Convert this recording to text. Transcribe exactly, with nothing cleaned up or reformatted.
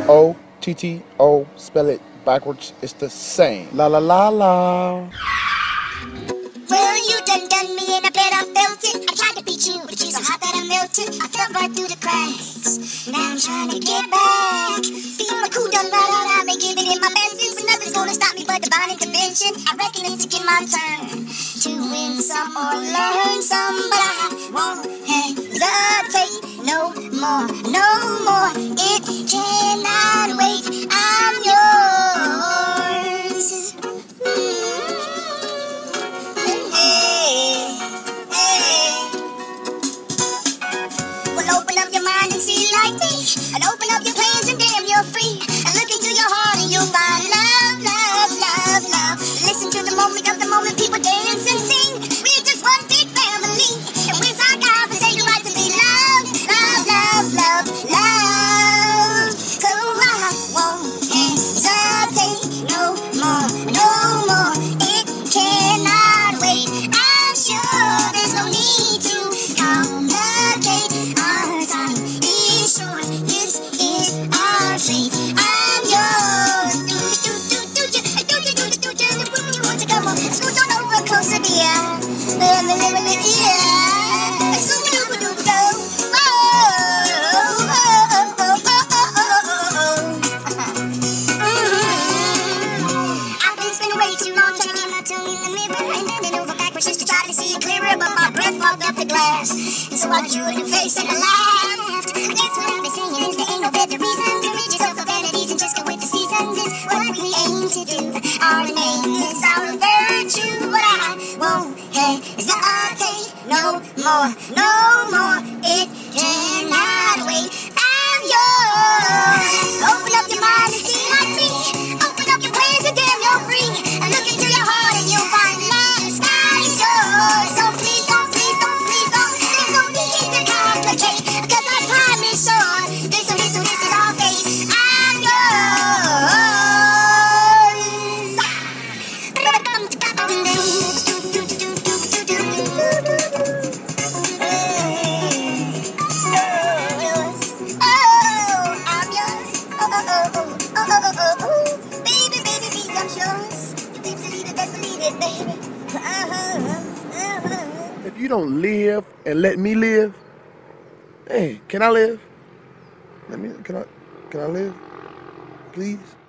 O T T O, spell it backwards, it's the same. La la la la. Well, you done done me and I bet I felt it. I tried to beat you, but you're so hot that I melted. I fell right through the cracks. Now I'm trying to get back. Feel my cool done right out. I've been giving it my best. Since nothing's gonna stop me but divine intervention. I reckon it's taking my turn to win some or learn some, but I won't hesitate no more, no more. It cannot wait. I'm yours. Open up your mind and see like me, and open up your plans and damn you're free, and look into your heart and you'll find love, love, love, love. Listen to the moment of the moment, people dance and sing. We're just one big family, and we're our God for saying right to be loved, love, love, love, love. So I won't hesitate no more, no more. It cannot wait. I'm sure there's no need to complicate. This is our fate. I'm yours. Do do do do do do do do do do. You want to come on? Scoot on over closer, dear. Yeah. Scoot do do do do. Oh oh oh oh oh oh. I've been spending way too long trying to get my tongue in the mirror and bending over backwards just to try to see it clearer, but my breath fogged up the glass, and so I drew a new face and I laughed. That's what I've been saying is there ain't no better reason to rid yourself of vanities and just go with the seasons. Is what we aim to do. Our name is our virtue, but I won't hesitate no more, no more. It cannot wait. I'm yours. Open up your mind and see like me. Open up your plans and damn you're free. And look into your heart and you'll find love. The sky is yours. So please don't, please don't, please don't. There's no need to complicate. Cause I promise sure this, so this, so this is our fate. I'm yours. Oh, I'm yours. Oh, oh, oh, oh, oh, oh, oh, oh. Baby, baby, baby, I'm yours. You best believe it, best believe it, baby. Uh-huh, uh-huh. If you don't live and let me live, hey, can I live? Let me, can I, can I live? Please?